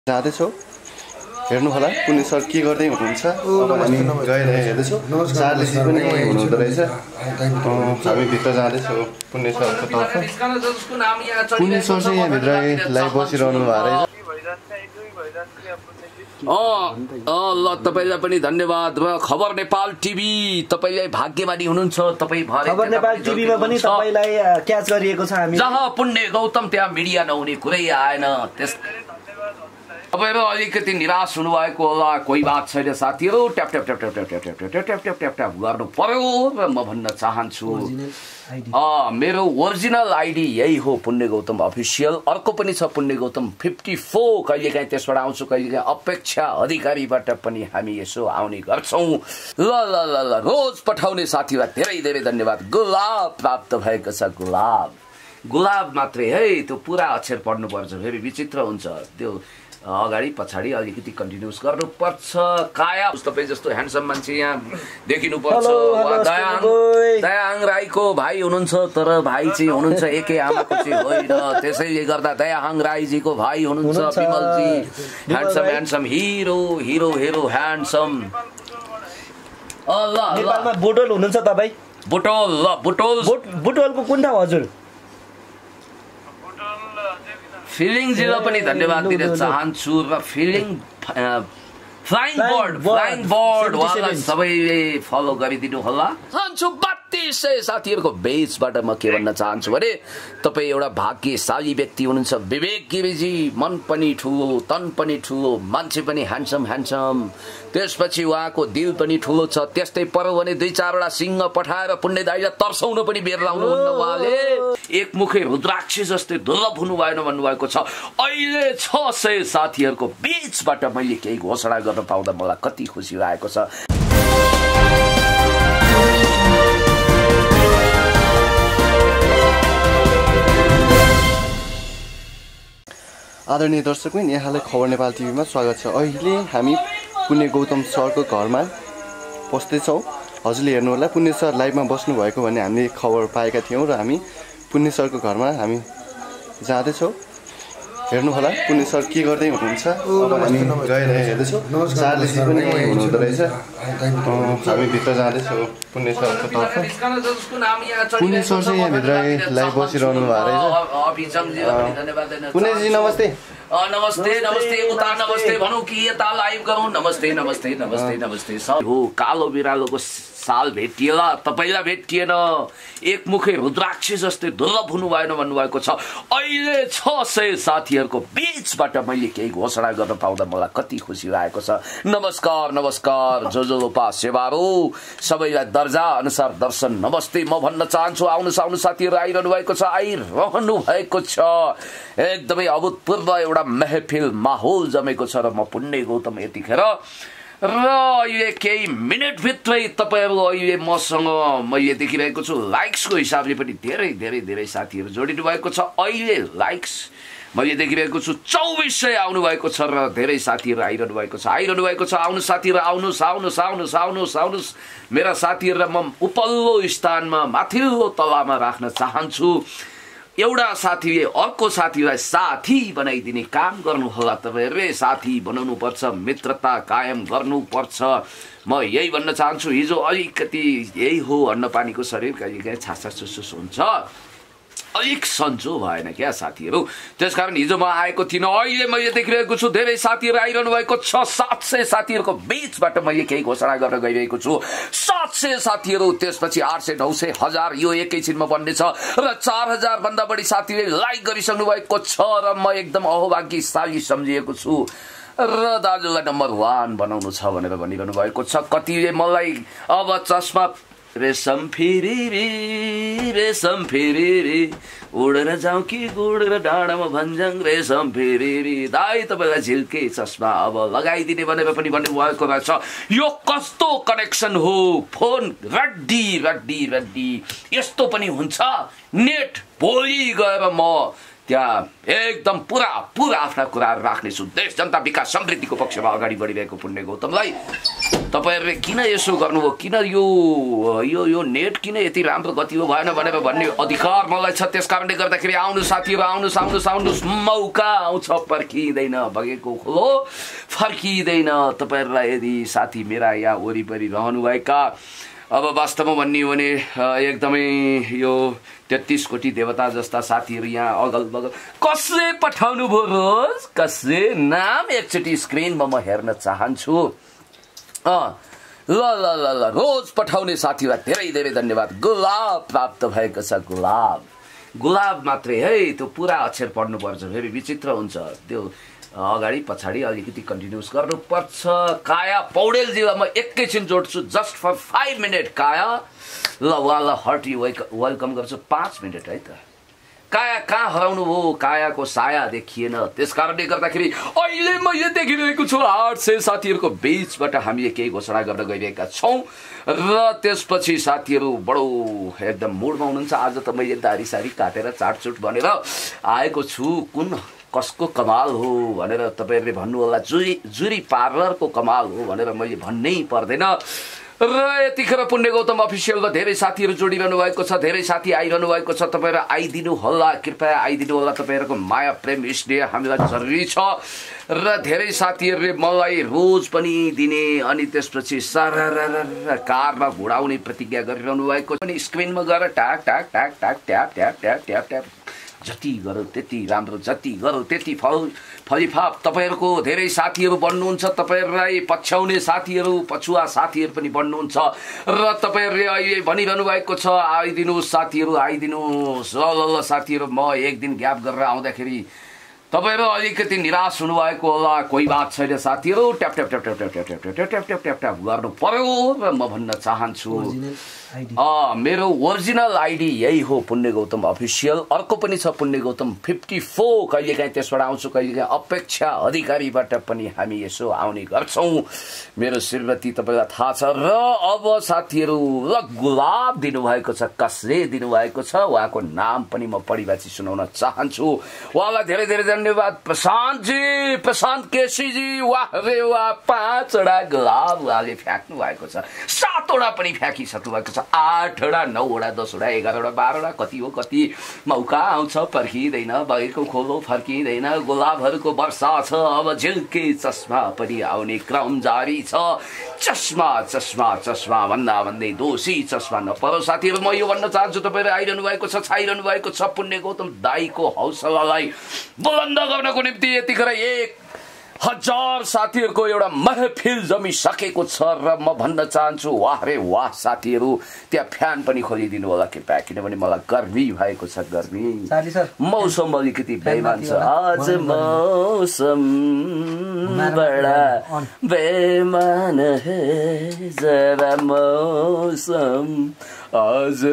जाँदैछौँ हेर्नु होला पुण्य सर के गर्दै हुनुहुन्छ अब हामी गएर हेर्दैछौँ चार्लिस पनि हुनुहुँदो रहेछ हामी भित्र जाँदैछौँ पुण्य सरको तर्फ पुण्य सर चाहिँ यहाँभित्र लाइभ बसिरहनु भएको रहेछ ल तपाईलाई पनि धन्यवाद र खबर नेपाल टिभी तपाईलाई भाग्यमानी हुनुहुन्छ तपाई भरे खबर नेपाल टिभीमा पनि तपाईलाई क्याच गरिएको छ हामी जहाँ पुण्य गौतम त्यहाँ मिडिया नहुने कुरै आएन त्यस तपाईहरु अलिकति निराश हुनुभएको होला कोही बात छैन साथीहरु tap tap tap tap tap tap tap tap tap tap tap गर्नु पर्यो र म भन्न चाहन्छु मेरो ओरिजिनल आईडी यही हो पुण्य गौतम अफिसियल अर्को पनि छ पुण्य गौतम 54 कहिलेकाहीँ त्यसबाट आउँछु कहिलेकाहीँ अपेक्षा अधिकारीबाट पनि हामी यसो आउने गर्छौं ल ल ल ल रोज पठाउने साथीलाई धेरै धेरै धन्यवाद गुलाब प्राप्त भएको छ गुलाब मात्रै है त्यो पूरा अक्षर पढ्नु पर्छ फेरि विचित्र हुन्छ त्यो अगाडि पछाडी अलिकति कन्टिन्युस गर्नुपर्छ काया तपाई जस्तो ह्यान्डसम मान्छे यहाँ देखिनु पर्छ दयाङ राईको भाइ हुनुहुन्छ तर भाइ चाहिँ हुनुहुन्छ एकै आमाको चाहिँ होइन त्यसैले गर्दा दयाङ राईजीको भाइ हुनुहुन्छ Vimalji handsome hero hero hero handsome नेपालमा बुटोल हुनुहुन्छ तपाई बुटोल ल बुटोलको कुन ठाउँ हजुर फिलिङ जिल्ला पनि धन्यवाद दिन चाहन्छु र फिलिङ फ्लाइङ बोर्ड वाला सबैले फलो गरिदिनु होला चाहन्छु 3200 साथीहरुको बेसबाट म के भन्न चाहन्छु भने तपाई एउटा भाग्यशाली व्यक्ति हुनुहुन्छ विवेक गिरीजी मन पनि ठुलो तन पनि ठुलो मान्छे पनि ह्यान्डसम त्यसपछि उहाँको दिल पनि ठुलो छ त्यस्तै पर्यो भने दुई चारवटा सिंह पठाएर पुण्य दाइलाई तर्साउन पनि बेर लाउनु हुन्न उहाँले एकमुखे रुद्राक्ष जस्तै दुर्लभ हुनु भएन भन्नुभएको छ अहिले 600 साथीहरुको बीचबाट मैले केही घोषणा गर्न पाउँदा मलाई कति खुसी लागेको छ आदरणीय दर्शकवृन्द यहाँलाई खबर नेपाल टिभीमा स्वागत छ अहिले हामी पुण्य गौतम सरको घरमा पस्दैछौँ हजुरले हेर्नु होला पुण्य सर लाइभमा बस्नु भएको भन्ने हामीले खबर पाएका थियौँ र हामी पुण्य सरको घरमा हामी जाँदैछौँ हेर्नु होला पुण्य सर के गर्दै हुनुहुन्छ अब हामी गएर हेर्दैछौँ चार्लिस पनि हुनुहुँदो रहेछ हामी भित्र जाँदैछौँ पुण्य सरको तर्फ पुण्य सर चाहिँ यहाँभित्र लाइभ बसिरहनु भएको रहेछ पुण्यजी नमस्ते नमस्ते नमस्ते उता नमस्ते भनौँ कि यता लाइभ गरौँ नमस्ते नमस्ते नमस्ते नमस्ते सब हो कालो बिरालोको साल भेटिएला तपाईलाई भेटिएन एकमुखे रुद्राक्ष जस्तै दुर्लभ हुनु भएन भन्नुभएको छ अहिले 600 साथीहरुको बीचबाट मैले केही घोषणा गर्न पाउँदा मलाई कति खुसी लागेको छ नमस्कार नमस्कार जोजोलोपा सेवारो सबैलाई दर्जा अनुसार दर्शन नमस्ते म भन्न चाहन्छु आउनु साथीहरु आइरहनु भएको छ आइरहनु भएको छ एकदमै अभूतपूर्व एउटा महफिल माहौल जमेको छ र म पुण्य गौतम यतिखेर र अहिले केही मिनेट भित्रै तपाईहरु अहिले मसँग मैले देखिरहेको छु लाइक्सको हिसाबले पनि धेरै धेरै धेरै साथीहरु जोडिनु भएको छ अहिले लाइक्स मैले देखिरहेको छु 2400 आउनु भएको छ र धेरै साथीहरु आइरहनु भएको छ आउनु साथीहरु आउनुस् मेरा साथीहरुलाई म उपल्लो स्थानमा माथिल्लो तलामा राख्न चाहन्छु एउटा साथीले अर्को साथीलाई साथी बनाइदिने काम गर्नु होला तपाईहरुले साथी बनाउनु पर्छ मित्रता कायम गर्नु पर्छ म यही भन्न चाहन्छु हिजो अलिकति यही हो अन्नपानीको शरीर कहिलेकाहीँ छासछुस हुन्छ अलिक सन्चो भएन क्या साथीहरु त्यसकारण हिजो म आएको थिइन अहिले मैले देखिरहेको छु धेरै साथीहरु आइरहनु भएको छ 700 साथीहरुको बीचबाट मैले केही घोषणा गर्न गइरहेको छु 700 साथीहरु त्यसपछि 800 900 1000 यो एकैछिनमा बन्ने छ र 4000 भन्दा बढी साथीले लाइक गरिसक्नु भएको छ र म एकदम अहोभाग्यशाली सम्झिएको छु र दाजुलाई नम्बर 1 बनाउनु छ भनेर भनिरहनु भएको छ कतिले मलाई अब चस्मा रेशम फेरि उडेर जाउँ कि गुडेर डाँडामा भन्ज्याङ रेशम फेरि दाइ तपाईलाई झिल्के चस्मा अब लगाइदिने भनेर पनि भन्नु भएको रहेछ यो कस्तो कनेक्सन हो फोन रड्डी यस्तो पनि हुन्छ नेट भोलि गएर म त्यहाँ एकदम पूरा आफ्ना कुराहरु राख्नेछु देश जनता विकास समृद्धिको पक्षमा अगाडि बढिरहेको पुण्य गौतमलाई तपाईहरुले किन यसो गर्नुभयो, किन यो नेट किन यति राम्रो गति हो भएन भनेर भन्ने अधिकार मलाई छ। त्यसकारणले गर्दाखेरि आउनु साथीहरु, आउनुस्, मौका आउँछ, पर्खिँदैन, बगेको खोलो फर्किँदैन। तपाईहरुलाई यदि साथी मेरा यहाँ वरिपरि रहनुभएका अब वास्तवमा भन्ने हो भने एकदमै यो 33 कोटी देवता जस्ता साथीहरु यहाँ अगल बगल कसले पठाउनु भो रोज, कसले नाम एकचोटी स्क्रिनमा म हेर्न चाहन्छु। ल रोज पठाउने साथीलाई धेरै धेरै धन्यवाद। गुलाब प्राप्त भएको छ, गुलाब मात्रै है, त्यो पुरा अक्षर पढ्नु पर्छ, फेरि विचित्र हुन्छ। त्यो अगाडि पछाडि अलिकति कन्टिन्युस गर्नुपर्छ। काया पौडेलजीलाई म एकैछिन जोड्छु, जस्ट फर 5 मिनट। काया ल उहाँलाई हार्टी वेलकम गर्छु, 5 मिनट है त। काया कहाँ हराउनु भयो, कायाको साया देखिएन। त्यसकारणले गर्दाखेरि अहिले मैले देखिरहेको छु 800 साथीहरुको बीचबाट हामीले केही घोषणा गर्न गइरहेका छौं र त्यसपछि साथीहरु बडो एकदम मुडमा हुनुहुन्छ। आज त मैले दारी सारी काटेर चाटचुट भनेर आएको छु। कुन कसको कमाल हो भनेर तपाईहरुले भन्नु होला, जुरी पार्लरको कमाल हो भनेर मैले भन्नै पर्दैन। र यतिखेर पुण्य गौतम अफिसियलमा धेरै साथीहरु जोडिरहनु भएको छ, धेरै साथी आइरहनु भएको छ। तपाईहरु आइदिनु होला, कृपया आइदिनु होला। तपाईहरुको माया प्रेम स्नेह हामीलाई जरुरी छ र धेरै साथीहरुले मलाई रोज पनि दिने अनि त्यसपछि सरर कारमा घुडाउने प्रतिज्ञा गरिरहनु भएको छ। अनि स्क्रिनमा गएर टाक टाक टाक टाक tap tap tap tap tap जति गरौ त्यति राम्रो, जति गरौ त्यति फलिफाप। तपाईहरुको धेरै साथीहरु बन्नुहुन्छ, तपाईहरुलाई पछ्याउने साथीहरु, पछुवा साथीहरु पनि बन्नुहुन्छ र तपाईहरुले अहिले भनिरहनु भएको छ आइदिनुस् साथीहरु, आइदिनुस्। ल साथीहरु, म एक दिन ग्याप गरेर आउँदाखेरि तपाईहरु अलिकति निराश हुनुभएको होला, कोही बात छैन साथीहरु। Tap tap tap tap tap tap tap tap tap tap tap गर्नु पर्यो र म भन्न चाहन्छु मेरो ओरिजिनल आइडी यही हो, पुण्य गौतम अफिसियल। अर्को पनि छ पुण्य गौतम 54। कहिलेकाहीँ त्यसबाट आउँछु, कहिलेकाहीँ अपेक्षा अधिकारीबाट पनि हामी यसो आउने गर्छौं। मेरो श्रीमती तपाईलाई थाहा छ। र अब साथीहरु ल गुलाब दिनुभएको छ, कसले दिनुभएको छ उहाँको नाम पनि म पढिबाची सुनाउन चाहन्छु। उहाँलाई धेरै धेरै धन्यवाद। प्रशान्तजी, प्रशान्त केसीजी, वाह रे वाह, 5 वटा गुलाब उहाँले फ्याक्नु भएको छ। 7 वटा पनि फ्याकिसक्नु भएको छ, 8 वटा 9 वटा 10 वटा 11 वटा 12 वटा कति हो कति। मौका आउँछ, पर्खिँदैन, बगेको खोलो फर्किँदैन। गुलाबहरुको वर्षा छ, अब झिल्के चस्मा पनि आउने क्रम जारी छ। चस्मा चस्मा चस्मा भन्दा भन्दै दोषी चस्मा नपरो। साथीहरु, म यो भन्न चाहन्छु तपाईहरु आइरहनु भएको छ, छाइरहनु भएको छ। पुण्य गौतम दाईको हौसलालाई बुलन्द गर्नको निम्ति यतिखेर 1000 साथीहरुको एउटा महफिल जमिसकेको छ र म भन्न चाहन्छु वाह रे वाह साथीहरु, त्यहाँ फ्यान पनि खोलिदिनु होला कृपया, किनभने मलाई गर्मी भएको छ। गर्मी मौसम अलिकति बेइमान छ आज, मौसम बडा बेइमान है जरा मौसम आज,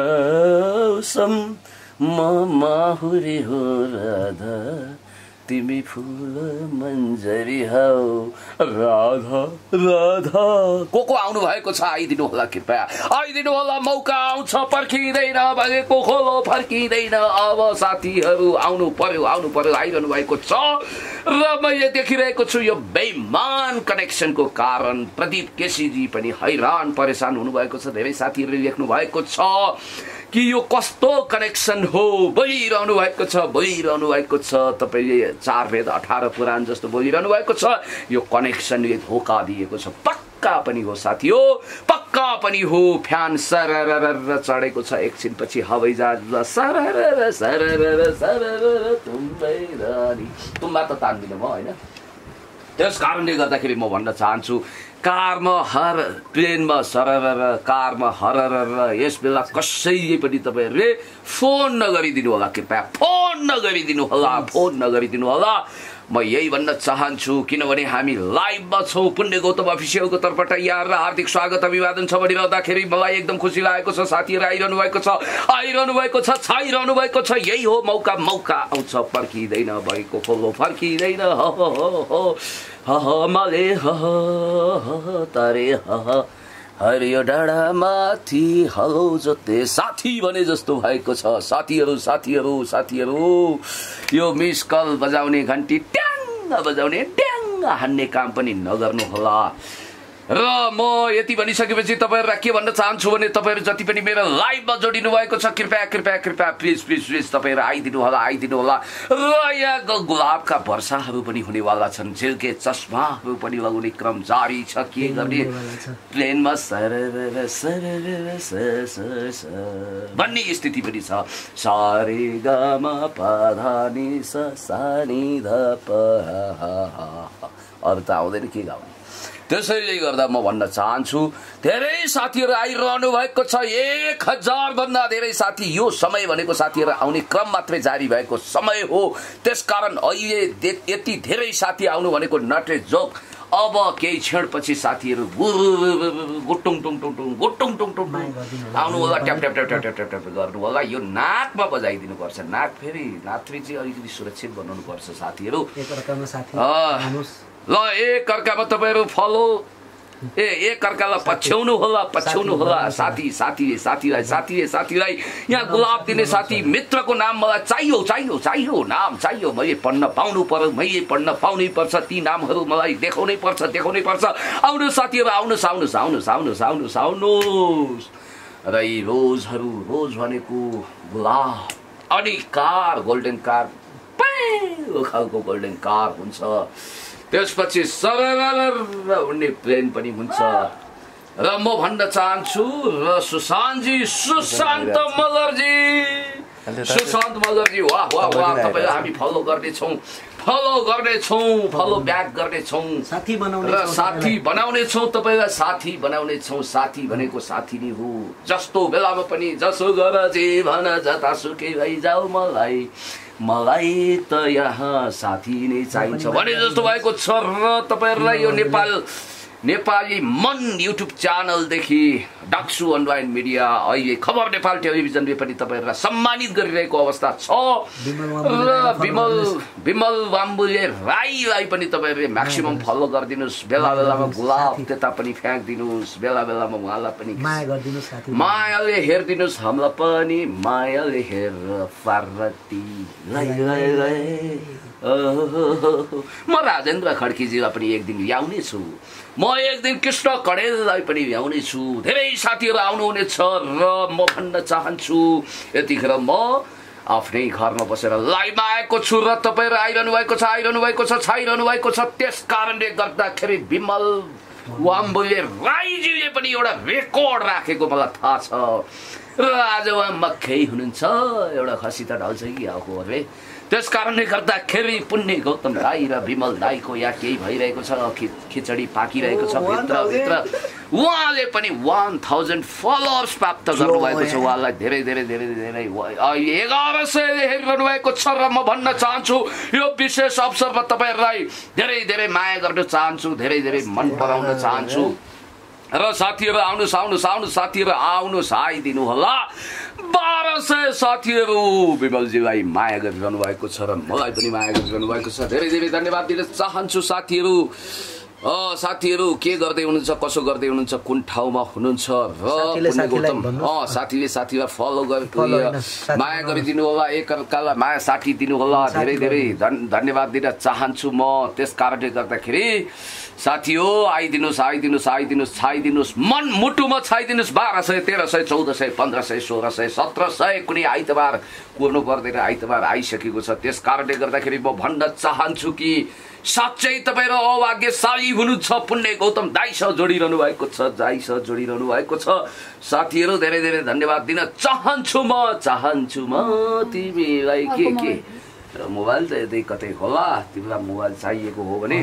मौसम म माहुरी हो राधा, तिमी फूल मन्जरी हौ राधा राधा। को आउनु भएको छ आइदिनु होला कृपया, आइदिनु होला। मौका आउँछ, पर्खिँदैन, बगेको खोलो फर्किँदैन। अब साथीहरु आउनु पर्यो, आइरहनु भएको छ र मैले देखिरहेको छु यो बेइमान कनेक्सनको कारण प्रदीप केसीजी पनि हैरान परेशान हुनुभएको छ। धेरै साथीहरुले लेख्नु भएको छ कि यो कस्तो कनेक्सन हो, बोलिरहनु भएको छ। तपाईले 4 वेद 18 पुराण जस्तो बोलिरहनु भएको छ। यो कनेक्सनले धोका दिएको छ, पक्का पनि हो साथी हो, पक्का पनि हो। फ्यान सरर चढेको छ, एकछिन पछि हवाईजहाज सरर सरर सरर तुम्बा त तान्दिन म हैन। त्यस कारणले गर्दाखेरि म भन्न चाहन्छु कारमा हर प्लेनमा सरर, कारमा हरर। यस बेला कसैले पनि तपाईहरुले फोन नगरिदिनु होला कृपया, फोन नगरिदिनु होला। म यही भन्न चाहन्छु, किनभने हामी लाइभमा छौं। पुण्य गौतम अफिसियलको तर्फबाट यहाँहरुलाई हार्दिक स्वागत अभिवादन छ भनिरहँदाखेरि मलाई एकदम खुसी लागेको छ। साथीहरु आइरहनु भएको छ, छाइरहनु भएको छ। यही हो मौका आउँछ, पर्खिँदैन, भएको खोलो फर्किँदैन। माले तारे हरियो डाँडा माथि हलो जोते साथी भने जस्तो भएको छ। साथीहरु यो मिस कल बजाउने घन्टी ट्याङ बजाउने ट्याङ हान्ने काम पनि नगर्नु होला। र म यति भनिसकेपछि तपाईँहरूलाई के भन्न चाहन्छु भने तपाईँहरू जति पनि मेरो लाइभमा जोडिनु भएको छ कृपया कृपया कृपया प्लिज प्लिज प्लिज तपाईँहरू आइदिनु होला र यहाँ गुलाबका वर्षाहरू पनि हुनेवाला छन् झिल्के चस्माहरू पनि लगाउने क्रम जारी छ के गर्ने प्लेनमा भन्ने स्थिति पनि छ सारे गामा पाधानी सानी ध अरू त आउँदैन के गाउने त्यसैले गर्दा म भन्न चाहन्छु धेरै साथीहरू आइरहनु भएको छ 1000 भन्दा धेरै साथी यो समय भनेको साथीहरू आउने क्रम मात्रै जारी भएको समय हो त्यसकारण अहिले यति धेरै साथी आउनु भनेको नट ए जोक अब केही क्षणपछि साथीहरू गुटुङ टुङ टुङ टुङ गुटुङ टुङ टुङ आउनु होला tap tap tap tap tap tap गर्नु होला यो नाकमा बजाइदिनु पर्छ नाक फेरि नाथ्री चाहिँ अलिकति सुरक्षित बनाउनु पर्छ साथीहरू ल एक अर्कामा तपाईँहरू फलो एक अर्कालाई पछ्याउनु होला साथीलाई यहाँ गुलाब दिने साथी मित्रको नाम मलाई चाहियो नाम चाहियो मैले पढ्न पाउनु पर्यो मैले पढ्न पाउनै पर्छ ती नामहरू मलाई देखाउनै पर्छ आउनु साथीहरू आउनुहोस् र यी रोजहरू रोज भनेको गुलाब अनि कार गोल्डन कार खालको गोल्डन कार हुन्छ त्यसपछि सरर उड्ने प्लेन पनि हुन्छ र म भन्न चाहन्छु र सुशान्त मल्लरजी वाह तपाईलाई हामी फलो गर्नेछौँ फलो ब्याक गर्नेछौँ र साथी बनाउनेछौँ तपाईँलाई साथी बनाउनेछौँ साथी भनेको साथी नै हो जस्तो बेलामा पनि जसो गर जे भन जतासुकै भइजाऊ मलाई त यहाँ साथी नै चाहिन्छ भने जस्तो भएको छ र तपाईहरुलाई यो नेपाली मन युट्युब च्यानलदेखि डाक्सु अनलाइन मिडिया अहिले खबर नेपाल टेलिभिजनले पनि तपाईहरुलाई सम्मानित गरिरहेको अवस्था छ र विमल वाम्बुले राईलाई पनि तपाईहरुले म्याक्सिमम फलो गरिदिनुस् बेला बेलामा गुलाब त्यता पनि फ्याँक्दिनुस् बेला बेलामा उहाँलाई पनि माया गरिदिनुस् साथी मायाले हेर्दिनुस् हामीलाई पनि मायाले हेर फारती म राजेन्द्र खड्कीजीलाई पनि एक दिन ल्याउने छु म एक दिन कृष्ण कडेललाई पनि ल्याउने छु धेरै साथीहरू आउनुहुनेछ र म भन्न चाहन्छु यतिखेर म आफ्नै घरमा बसेर लाइभमा आएको छु र तपाईहरु आइरहनु भएको छ छाइरहनु भएको छ त्यस कारणले गर्दाखेरि विमल वाम्बुले राईजीले पनि एउटा रेकर्ड राखेको मलाई थाहा छ र आज उहाँ मक्खै हुनुहुन्छ एउटा खसी त ढल्छ कि आएको अरे त्यस कारणले गर्दाखेरि पुण्य गौतम राई र विमल राईको यहाँ केही भइरहेको छ खिचडी पाकिरहेको छ भित्र उहाँले पनि 1000 फलोअर्स प्राप्त गर्नुभएको छ उहाँलाई धेरै 1100 हेरिरहनु भएको छ र म भन्न चाहन्छु यो विशेष अवसरमा तपाईहरुलाई धेरै माया गर्न चाहन्छु धेरै मन पराउन चाहन्छु र साथीहरू आउनुहोस् साथीहरू आउनुहोस् आइदिनु होला 1200 साथीहरू विमलजीलाई माया गरिरहनु भएको छ र मलाई पनि माया गरिरहनु भएको छ धेरै धन्यवाद दिन चाहन्छु साथीहरू के गर्दै हुनुहुन्छ कसो गर्दै हुनुहुन्छ कुन ठाउँमा हुनुहुन्छ र साथीलाई फलो माया गरिदिनु होला एक अर्कालाई माया साथी दिनु होला धेरै धन्यवाद दिन चाहन्छु म त्यस कारणले गर्दाखेरि साथी हो आइदिनुस् छाइदिनुस् मन मुटुमा छाइदिनुस् 1200 1300 1400 1500 1600 1700 कुनै आइतबार कुर्नु पर्दैन आइतबार आइसकेको छ त्यस कारणले गर्दाखेरि म भन्न चाहन्छु कि साच्चै तपाईहरु अभाग्यशाली हुनुहुन्छ पुण्य गौतम दाइसँग जोडिरहनु भएको छ साथीहरू धेरै धन्यवाद दिन चाहन्छु म तिमीलाई के मोबाइल त यतै कतै होला तिमीलाई मोबाइल चाहिएको हो भने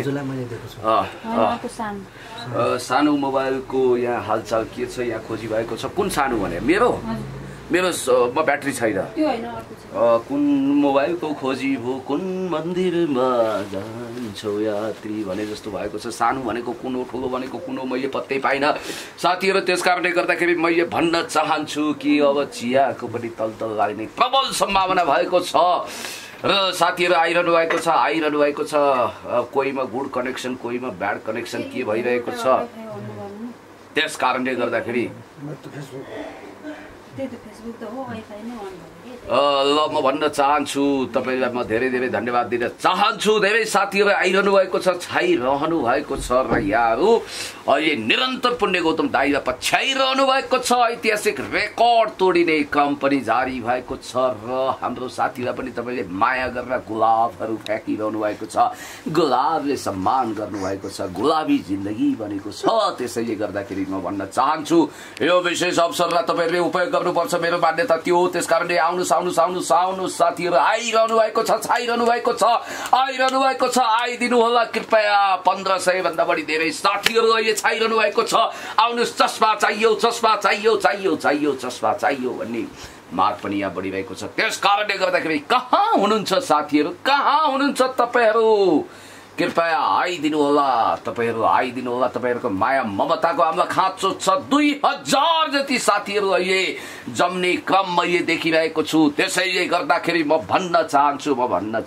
सानो मोबाइलको यहाँ हालचाल के छ यहाँ खोजी भएको छ कुन सानो भने मेरो म ब्याट्री छैन कुन मोबाइलको खोजी हो कुन मन्दिरमा जान्छौ यात्री भने जस्तो भएको छ सानो भनेको कुन हो ठुलो भनेको कुन हो मैले पत्तै पाइनँ साथीहरू त्यस कारणले गर्दाखेरि मैले भन्न चाहन्छु कि अब चियाको पनि तलतल लाग्ने प्रबल सम्भावना भएको छ र साथीहरू आइरहनु भएको छ कोहीमा गुड कनेक्सन कोहीमा ब्याड कनेक्सन के भइरहेको छ त्यस कारणले गर्दाखेरि ल म भन्न चाहन्छु तपाईँलाई म धेरै धेरै धन्यवाद दिन चाहन्छु। धेरै साथीहरू आइरहनु भएको छ, छाइरहनु भएको छ र यहाँहरू अहिले निरन्तर पुण्य गौतम दाइलाई पछ्याइरहनु भएको छ। ऐतिहासिक रेकर्ड तोडिने क्रम पनि जारी भएको छ र हाम्रो साथीलाई पनि तपाईँले माया गरेर गुलाबहरू फ्याँकिरहनु भएको छ। गुलाबले सम्मान गर्नुभएको छ, गुलाबी जिन्दगी बनेको छ। त्यसैले गर्दाखेरि म भन्न चाहन्छु यो विशेष अवसरलाई तपाईँहरूले उपयोग गर्नुपर्छ, मेरो मान्यता त्यो हो। त्यस कारणले आउनुहोस् आउनुहोस् आउनुहोस् आउनुहोस् साथीहरू आइरहनु भएको छ, छाइरहनु भएको छ, आइरहनु भएको छ, आइदिनु होला कृपया। 1500 भन्दा बढी धेरै साथीहरू अहिले छाइरहनु भएको छ। आउनुहोस्, चस्मा चाहियो, चस्मा चाहियो, चाहियो चाहियो चस्मा चाहियो भन्ने माग पनि यहाँ बढिरहेको छ। त्यस कारणले गर्दाखेरि कहाँ हुनुहुन्छ साथीहरू, कहाँ हुनुहुन्छ तपाईँहरू, कृपया आइदिनु होला, तपाईँहरू आइदिनु होला। तपाईँहरूको माया ममताको हामीलाई खाँचो छ। 2000 जति साथीहरू अहिले जम्ने क्रम मैले देखिरहेको छु। त्यसैले गर्दाखेरि म भन्न चाहन्छु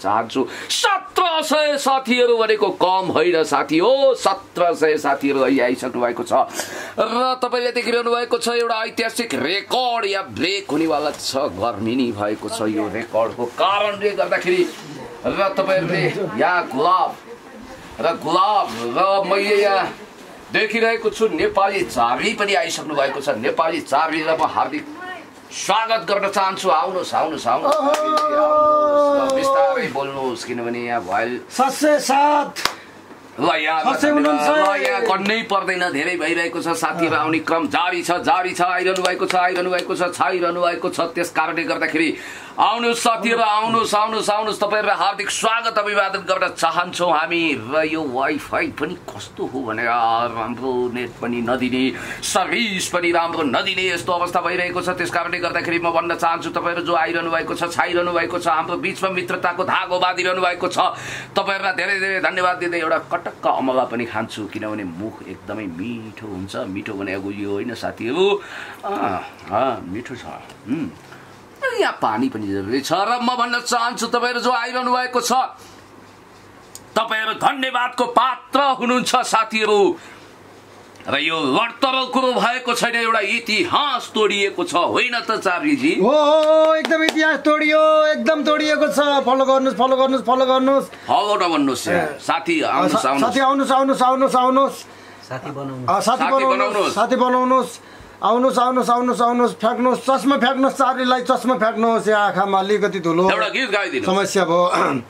1700 साथीहरू भनेको कम होइन साथी हो। 1700 साथीहरू अहिले आइसक्नु भएको छ र तपाईँले देखिरहनु भएको छ एउटा ऐतिहासिक रेकर्ड या ब्रेक हुनेवाला छ। गर्मी नै भएको छ यो रेकर्डको कारणले गर्दाखेरि र तपाईँहरूले यहाँ गुलाब र मैले यहाँ देखिरहेको छु नेपाली चार्ली पनि आइसक्नु भएको छ। नेपाली चार्लीलाई म हार्दिक स्वागत गर्न चाहन्छु। आउनुहोस् आउनुहोस् आउनुहोस्, बिस्तारै बोल्नुहोस् किनभने यहाँ भयो 707 ल यहाँ गर्नै पर्दैन, धेरै भइरहेको छ। साथीहरू आउने क्रम जारी छ, आइरहनु भएको छ, आइरहनु भएको छ, छाइरहनु भएको छ। त्यस कारणले गर्दाखेरि आउनुहोस् साथीहरू, आउनुहोस् आउनुहोस् आउनुहोस्, तपाईँहरूलाई हार्दिक स्वागत अभिवादन गर्न चाहन्छौँ हामी। र यो वाइफाई पनि कस्तो हो भने राम्रो नेट पनि नदिने, सर्भिस पनि राम्रो नदिने यस्तो अवस्था भइरहेको छ। त्यस कारणले गर्दाखेरि म भन्न चाहन्छु तपाईँहरू जो आइरहनु भएको छ, छाइरहनु भएको छ, हाम्रो बिचमा मित्रताको धागो बाँधिरहनु भएको छ, तपाईँहरूलाई धेरै धेरै धन्यवाद दिँदै एउटा कटक्क अमला पनि खान्छु किनभने मुख एकदमै मिठो हुन्छ। मिठो भनेको यो होइन साथीहरू, मिठो छ। यहाँ पानी पनि जरुरी छ र म भन्न चाहन्छु तपाईँहरू जो आइरहनु भएको छ तपाईँहरू धन्यवादको पात्र हुनुहुन्छ साथीहरू। र यो लडतरल कुरो भएको छैन, एउटा इतिहास तोडिएको छ होइन त चार्लीजी? हो एकदम इतिहास तोडियो, एकदम तोडिएको छ। फलो गर्नुहोस्, फलो गर्नुहोस्, फलो गर्नुहोस्, फलो नभन्नुहोस् साथी। आउनुहोस् साथी, आउनुहोस् आउनुहोस् आउनुहोस् आउनुहोस्, साथी बनाउनुहोस्, साथी बनाउनुहोस्, आउनुहोस् आउनुहोस् आउनुहोस् आउनुहोस्, फ्याँक्नुहोस् चस्मा, फ्याँक्नुहोस् चार्लीलाई चस्मा फ्याँक्नुहोस्। यहाँ आँखामा अलिकति धुलो एउटा गीत गाइदिनु समस्या भयो।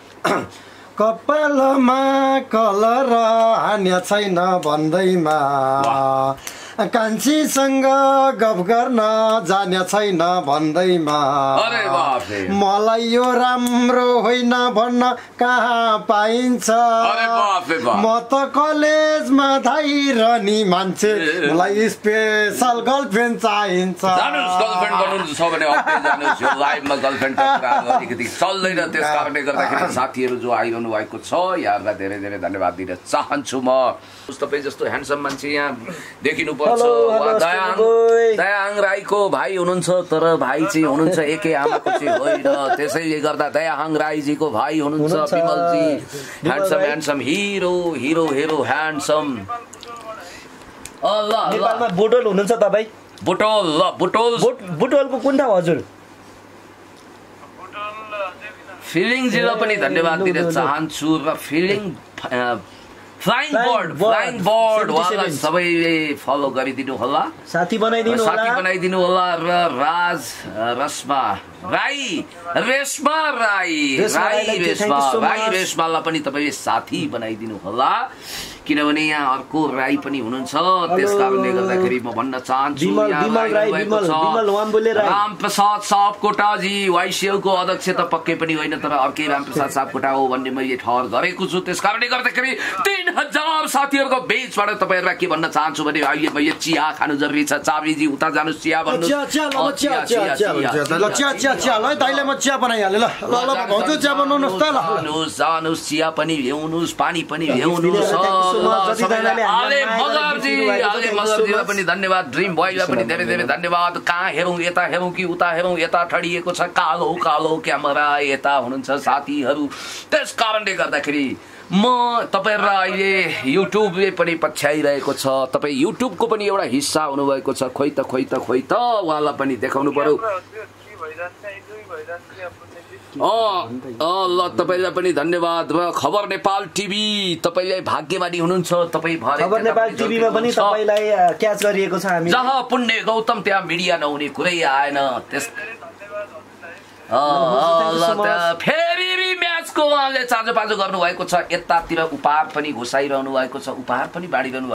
कपालमा कलर हान्या छैन भन्दैमा, कान्छीसँग गफ गर्न जान्या छैन भन्दैमा, मलाई यो राम्रो होइन भन्न कहाँ पाइन्छ। म त कलेजमा धाइरहने मान्छे, मलाई स्पेसल गर्लफ्रेन्ड चाहिन्छ। चल्दैन, त्यस कारणले गर्दाखेरि साथीहरू जो आइरहनु भएको छ यहाँहरूलाई धेरै धेरै धन्यवाद दिन चाहन्छु। म तपाईँ जस्तो ह्यान्डसम मान्छे यहाँ देखिनु दयाङ राईको भाइ हुनुहुन्छ, तर भाइ चाहिँ हुनुहुन्छ एकै आमाको चाहिँ होइन। त्यसैले गर्दा दयाङ राईजीको भाइ हुनुहुन्छ Vimalji, handsome handsome hero hero hero handsome. नेपालमा बुटोल हुनुहुन्छ तपाईँ? बुटोल, ल बुटोल, बुटोलको कुन ठाउँ हजुर? फिलिङजीलाई पनि धन्यवाद दिन चाहन्छु र फ्लाइङ बोर्ड उहाँलाई सबैले फलो गरिदिनु होला, साथी बनाइदिनु होला। र रेशमा रेशमालाई पनि तपाईँले साथी बनाइदिनु होला किनभने यहाँ अर्को राई पनि हुनुहुन्छ। त्यस कारणले गर्दाखेरि म भन्न चाहन्छु रामप्रसाद सापकोटाजी वाइसिएलको अध्यक्ष त पक्कै पनि होइन, तर अर्कै रामप्रसाद सापकोटा हो भन्ने मैले ठहर गरेको छु। त्यस कारणले गर्दाखेरि 3000 साथीहरूको बीचबाट तपाईँहरूलाई के भन्न चाहन्छु भने अहिले मैले चिया खानु जरुरी छ। चाबीजी उता जानुहोस्, चिया भन्नुहोस्। चिया पनि ल्याउनुहोस्, पानी पनि ल्याउनुहोस्। मगरजीलाई पनि धन्यवाद, ड्रिम बोयलाई पनि धेरै धेरै धन्यवाद। कहाँ हेरौँ, यता हेरौँ कि उता हेरौँ, यता ठडिएको छ कालो कालो क्यामेरा, यता हुनुहुन्छ साथीहरू। त्यस कारणले गर्दाखेरि म तपाईहरुलाई अहिले युट्युबले पनि पछ्याइरहेको छ। तपाई युट्युबको पनि एउटा हिस्सा हुनुभएको छ। खोइ त उहाँलाई पनि देखाउनु पर्यो। ल तपाईलाई पनि धन्यवाद। र खबर नेपाल टिभी तपाईले भाग्यमानी हुनुहुन्छ। तपाई खबर नेपाल टिभीमा पनि तपाईलाई क्याच गरिएको छ हामी। जहाँ पुण्य गौतम त्यहाँ मिडिया नहुने कुरै आएन। त्यस फेरि म्याचको उहाँले चाँजो पाँजो गर्नुभएको छ। यतातिर उपहार पनि घुसाइरहनु भएको छ। उपहार पनि बाँडिरहनु